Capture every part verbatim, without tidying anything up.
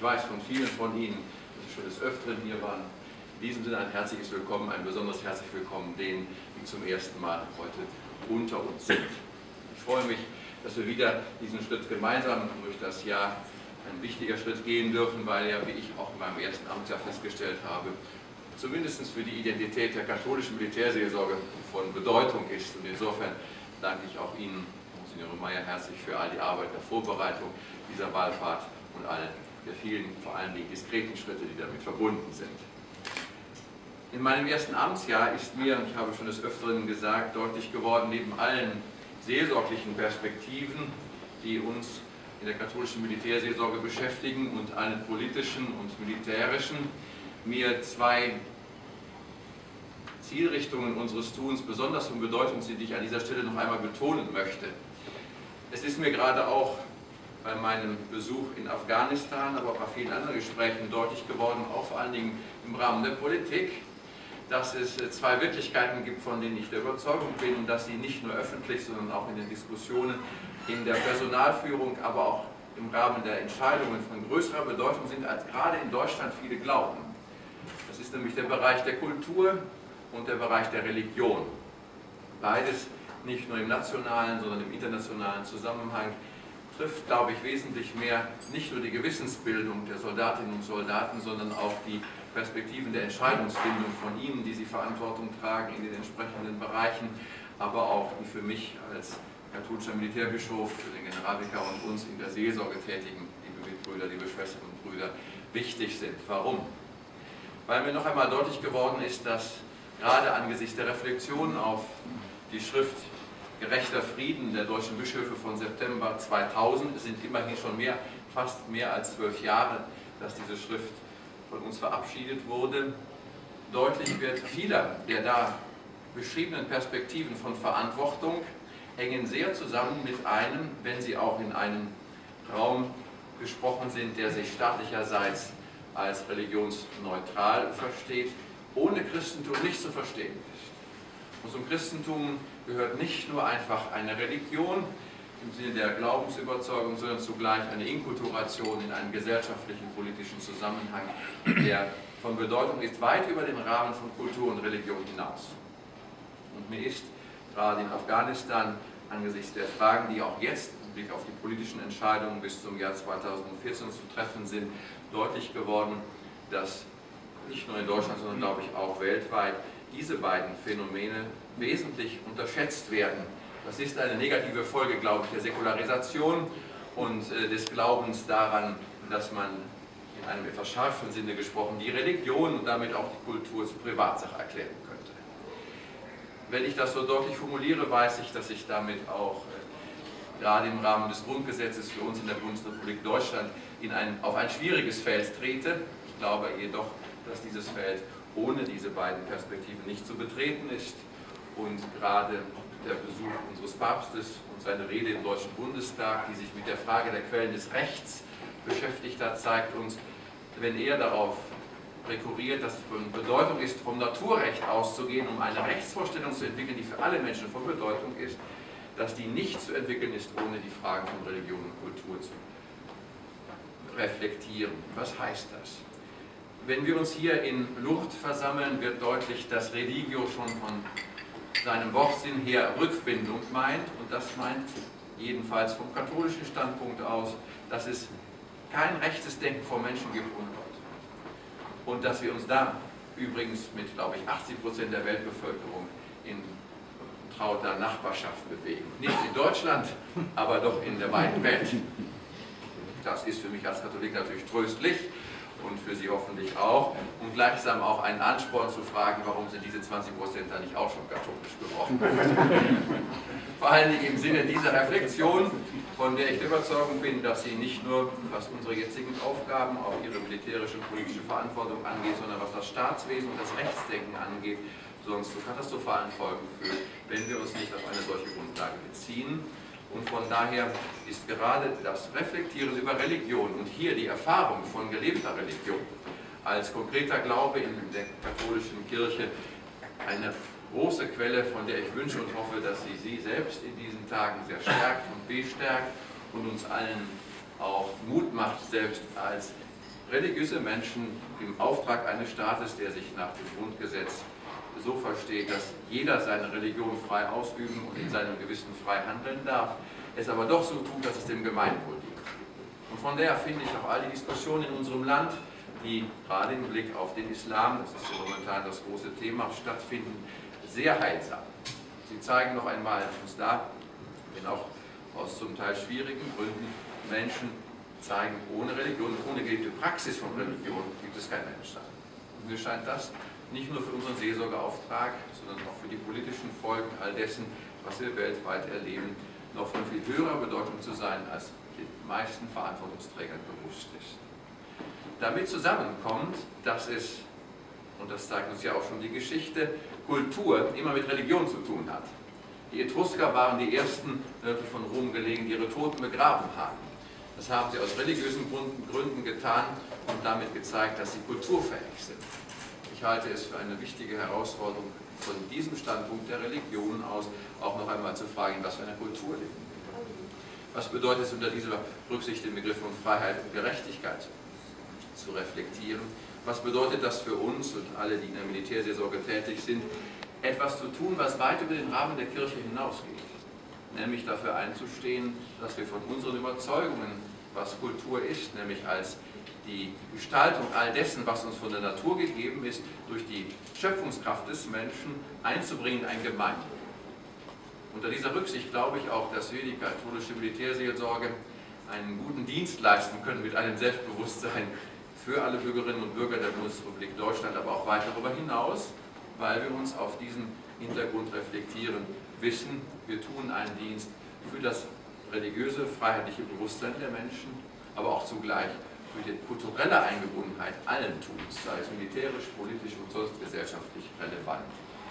Ich weiß von vielen von Ihnen, dass Sie schon des Öfteren hier waren. In diesem Sinne ein herzliches Willkommen, ein besonders herzlich Willkommen denen, die zum ersten Mal heute unter uns sind. Ich freue mich, dass wir wieder diesen Schritt gemeinsam durch das Jahr ein wichtiger Schritt gehen dürfen, weil ja, wie ich auch in meinem ersten Amtsjahr festgestellt habe, zumindest für die Identität der katholischen Militärseelsorge von Bedeutung ist. Und insofern danke ich auch Ihnen, Monsignore Meyer, herzlich für all die Arbeit der Vorbereitung dieser Wallfahrt und all der vielen, vor allem die diskreten Schritte, die damit verbunden sind. In meinem ersten Amtsjahr ist mir, und ich habe schon des Öfteren gesagt, deutlich geworden, neben allen seelsorglichen Perspektiven, die uns in der katholischen Militärseelsorge beschäftigen und allen politischen und militärischen, mir zwei Zielrichtungen unseres Tuns besonders von Bedeutung sind, die ich an dieser Stelle noch einmal betonen möchte. Es ist mir gerade auch bei meinem Besuch in Afghanistan, aber auch bei vielen anderen Gesprächen deutlich geworden, auch vor allen Dingen im Rahmen der Politik, dass es zwei Wirklichkeiten gibt, von denen ich der Überzeugung bin, dass sie nicht nur öffentlich, sondern auch in den Diskussionen in der Personalführung, aber auch im Rahmen der Entscheidungen von größerer Bedeutung sind, als gerade in Deutschland viele glauben. Das ist nämlich der Bereich der Kultur und der Bereich der Religion. Beides nicht nur im nationalen, sondern im internationalen Zusammenhang trifft, glaube ich, wesentlich mehr nicht nur die Gewissensbildung der Soldatinnen und Soldaten, sondern auch die Perspektiven der Entscheidungsfindung von ihnen, die sie Verantwortung tragen in den entsprechenden Bereichen, aber auch die für mich als katholischer Militärbischof, für den Generalvikar und uns in der Seelsorge tätigen, liebe Mitbrüder, liebe Schwestern und Brüder, wichtig sind. Warum? Weil mir noch einmal deutlich geworden ist, dass gerade angesichts der Reflexion auf die Schrift Gerechter Frieden der deutschen Bischöfe von September zweitausend, es sind immerhin schon mehr, fast mehr als zwölf Jahre, dass diese Schrift von uns verabschiedet wurde, deutlich wird, viele der da beschriebenen Perspektiven von Verantwortung hängen sehr zusammen mit einem, wenn sie auch in einem Raum gesprochen sind, der sich staatlicherseits als religionsneutral versteht, ohne Christentum nicht zu verstehen ist. Und zum Christentum gehört nicht nur einfach eine Religion im Sinne der Glaubensüberzeugung, sondern zugleich eine Inkulturation in einen gesellschaftlichen, politischen Zusammenhang, der von Bedeutung ist, weit über den Rahmen von Kultur und Religion hinaus. Und mir ist gerade in Afghanistan angesichts der Fragen, die auch jetzt im Blick auf die politischen Entscheidungen bis zum Jahr zweitausendvierzehn zu treffen sind, deutlich geworden, dass nicht nur in Deutschland, sondern glaube ich auch weltweit diese beiden Phänomene wesentlich unterschätzt werden. Das ist eine negative Folge, glaube ich, der Säkularisation und äh, des Glaubens daran, dass man in einem etwas scharfen Sinne gesprochen die Religion und damit auch die Kultur zur Privatsache erklären könnte. Wenn ich das so deutlich formuliere, weiß ich, dass ich damit auch äh, gerade im Rahmen des Grundgesetzes für uns in der Bundesrepublik Deutschland in ein, auf ein schwieriges Feld trete. Ich glaube jedoch, dass dieses Feld ohne diese beiden Perspektiven nicht zu betreten ist. Und gerade der Besuch unseres Papstes und seine Rede im Deutschen Bundestag, die sich mit der Frage der Quellen des Rechts beschäftigt hat, zeigt uns, wenn er darauf rekurriert, dass es von Bedeutung ist, vom Naturrecht auszugehen, um eine Rechtsvorstellung zu entwickeln, die für alle Menschen von Bedeutung ist, dass die nicht zu entwickeln ist, ohne die Fragen von Religion und Kultur zu reflektieren. Was heißt das? Wenn wir uns hier in Lourdes versammeln, wird deutlich, dass Religio schon von seinem Wortsinn her Rückbindung meint, und das meint jedenfalls vom katholischen Standpunkt aus, dass es kein rechtes Denken vor Menschen gibt ohne Gott. Und dass wir uns da übrigens mit, glaube ich, achtzig Prozent der Weltbevölkerung in trauter Nachbarschaft bewegen. Nicht in Deutschland, aber doch in der weiten Welt. Das ist für mich als Katholik natürlich tröstlich und für Sie hoffentlich auch, und gleichsam auch einen Ansporn zu fragen, warum sind diese zwanzig Prozent da nicht auch schon katholisch geworden. Vor allen Dingen im Sinne dieser Reflexion, von der ich der Überzeugung bin, dass sie nicht nur, was unsere jetzigen Aufgaben, auch ihre militärische und politische Verantwortung angeht, sondern was das Staatswesen und das Rechtsdenken angeht, sonst zu katastrophalen Folgen führt, wenn wir uns nicht auf eine solche Grundlage beziehen. Und von daher ist gerade das Reflektieren über Religion und hier die Erfahrung von gelebter Religion als konkreter Glaube in der katholischen Kirche eine große Quelle, von der ich wünsche und hoffe, dass sie Sie selbst in diesen Tagen sehr stärkt und bestärkt und uns allen auch Mut macht, selbst als religiöse Menschen im Auftrag eines Staates, der sich nach dem Grundgesetz so versteht, dass jeder seine Religion frei ausüben und in seinem Gewissen frei handeln darf, es aber doch so tut, dass es dem Gemeinwohl dient. Und von daher finde ich auch all die Diskussionen in unserem Land, die gerade im Blick auf den Islam, das ist ja momentan das große Thema, stattfinden, sehr heilsam. Sie zeigen noch einmal uns da, wenn auch aus zum Teil schwierigen Gründen, Menschen zeigen, ohne Religion, ohne gelebte Praxis von Religion gibt es kein Menschsein. Und mir scheint das nicht nur für unseren Seelsorgeauftrag, sondern auch für die politischen Folgen all dessen, was wir weltweit erleben, noch von viel höherer Bedeutung zu sein, als den meisten Verantwortungsträgern bewusst ist. Damit zusammenkommt, dass es, und das zeigt uns ja auch schon die Geschichte, Kultur immer mit Religion zu tun hat. Die Etrusker waren die ersten, nördlich von Rom gelegen, die ihre Toten begraben haben. Das haben sie aus religiösen Gründen getan und damit gezeigt, dass sie kulturfähig sind. Ich halte es für eine wichtige Herausforderung, von diesem Standpunkt der Religion aus auch noch einmal zu fragen, was für eine Kultur leben wir. Was bedeutet es unter dieser Rücksicht, den Begriff von Freiheit und Gerechtigkeit zu reflektieren? Was bedeutet das für uns und alle, die in der Militärseelsorge tätig sind, etwas zu tun, was weit über den Rahmen der Kirche hinausgeht? Nämlich dafür einzustehen, dass wir von unseren Überzeugungen, was Kultur ist, nämlich als die Gestaltung all dessen, was uns von der Natur gegeben ist, durch die Schöpfungskraft des Menschen einzubringen in ein Gemeinwohl. Unter dieser Rücksicht glaube ich auch, dass wir, die katholische Militärseelsorge, einen guten Dienst leisten können mit einem Selbstbewusstsein für alle Bürgerinnen und Bürger der Bundesrepublik Deutschland, aber auch weit darüber hinaus, weil wir uns auf diesen Hintergrund reflektieren, wissen, wir tun einen Dienst für das religiöse, freiheitliche Bewusstsein der Menschen, aber auch zugleich für die kulturelle Eingebundenheit allen Tuns, sei es militärisch, politisch und sonst gesellschaftlich relevant.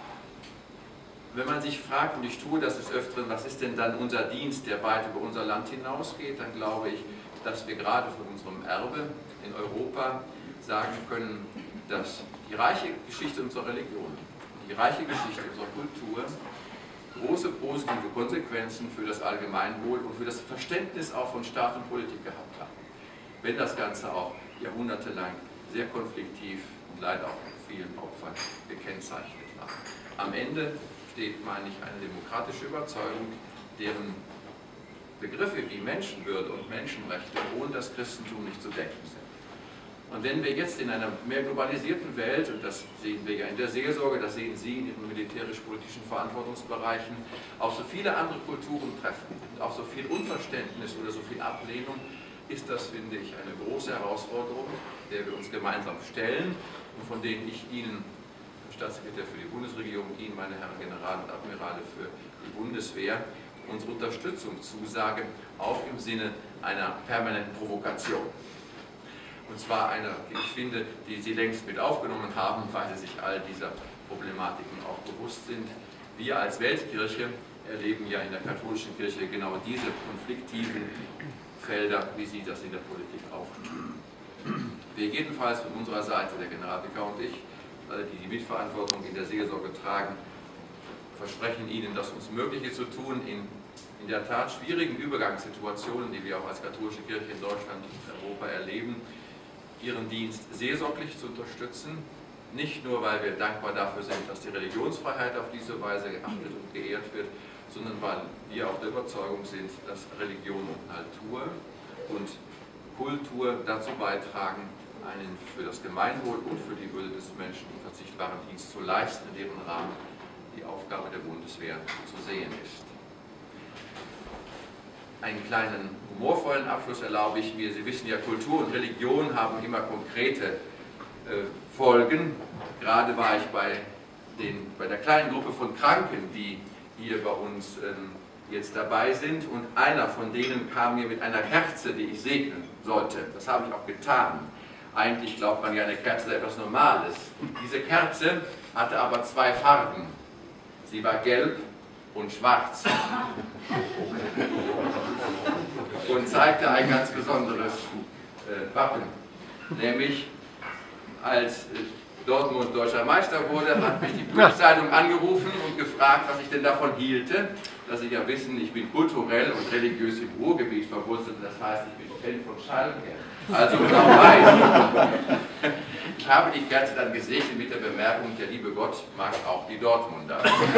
Wenn man sich fragt, und ich tue das des Öfteren, was ist denn dann unser Dienst, der weit über unser Land hinausgeht, dann glaube ich, dass wir gerade von unserem Erbe in Europa sagen können, dass die reiche Geschichte unserer Religion, die reiche Geschichte unserer Kultur große positive Konsequenzen für das Allgemeinwohl und für das Verständnis auch von Staat und Politik gehabt haben. Wenn das Ganze auch jahrhundertelang sehr konfliktiv und leider auch mit vielen Opfern gekennzeichnet war. Am Ende steht, meine ich, eine demokratische Überzeugung, deren Begriffe wie Menschenwürde und Menschenrechte ohne das Christentum nicht zu denken sind. Und wenn wir jetzt in einer mehr globalisierten Welt, und das sehen wir ja in der Seelsorge, das sehen Sie in Ihren militärisch-politischen Verantwortungsbereichen, auf so viele andere Kulturen treffen, auf so viel Unverständnis oder so viel Ablehnung, ist das, finde ich, eine große Herausforderung, der wir uns gemeinsam stellen und von denen ich Ihnen, Staatssekretär für die Bundesregierung, Ihnen, meine Herren General und Admirale für die Bundeswehr, unsere Unterstützung zusage, auch im Sinne einer permanenten Provokation. Und zwar eine, die ich finde, die Sie längst mit aufgenommen haben, weil Sie sich all dieser Problematiken auch bewusst sind. Wir als Weltkirche erleben ja in der katholischen Kirche genau diese konfliktiven Felder, wie Sie das in der Politik auch tun. Wir jedenfalls von unserer Seite, der Generalvikar und ich, alle, die die Mitverantwortung in der Seelsorge tragen, versprechen Ihnen, das uns Mögliche zu tun, in, in der Tat schwierigen Übergangssituationen, die wir auch als katholische Kirche in Deutschland und Europa erleben, Ihren Dienst seelsorglich zu unterstützen, nicht nur, weil wir dankbar dafür sind, dass die Religionsfreiheit auf diese Weise geachtet und geehrt wird, sondern weil wir auch der Überzeugung sind, dass Religion und Natur und Kultur dazu beitragen, einen für das Gemeinwohl und für die Würde des Menschen unverzichtbaren Dienst zu leisten, in deren Rahmen die Aufgabe der Bundeswehr zu sehen ist. Einen kleinen humorvollen Abschluss erlaube ich mir. Sie wissen ja, Kultur und Religion haben immer konkrete äh, Folgen. Gerade war ich bei, den, bei der kleinen Gruppe von Kranken, die hier bei uns ähm, jetzt dabei sind, und einer von denen kam mir mit einer Kerze, die ich segnen sollte. Das habe ich auch getan. Eigentlich glaubt man ja, eine Kerze sei etwas Normales. Diese Kerze hatte aber zwei Farben. Sie war gelb und schwarz und zeigte ein ganz besonderes äh, Wappen. Nämlich, als äh, Dortmund deutscher Meister wurde, hat mich die Bildzeitung angerufen und gefragt, was ich denn davon hielte, dass Sie ja wissen, ich bin kulturell und religiös im Ruhrgebiet verwurzelt, das heißt, ich bin Fan von Schalke. Also genau weiß. Ich habe die Kerze dann gesegnet mit der Bemerkung, der liebe Gott mag auch die Dortmunder.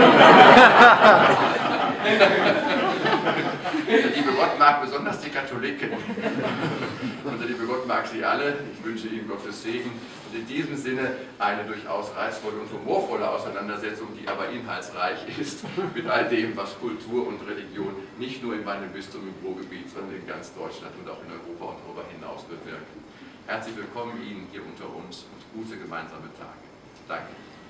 Der liebe Gott mag besonders die Katholiken. Und der liebe Gott mag sie alle. Ich wünsche Ihnen Gottes Segen. Und in diesem Sinne eine durchaus reizvolle und humorvolle Auseinandersetzung, die aber inhaltsreich ist mit all dem, was Kultur und Religion nicht nur in meinem Bistum im Ruhrgebiet, sondern in ganz Deutschland und auch in Europa und darüber hinaus bewirken. Herzlich willkommen Ihnen hier unter uns und gute gemeinsame Tage. Danke.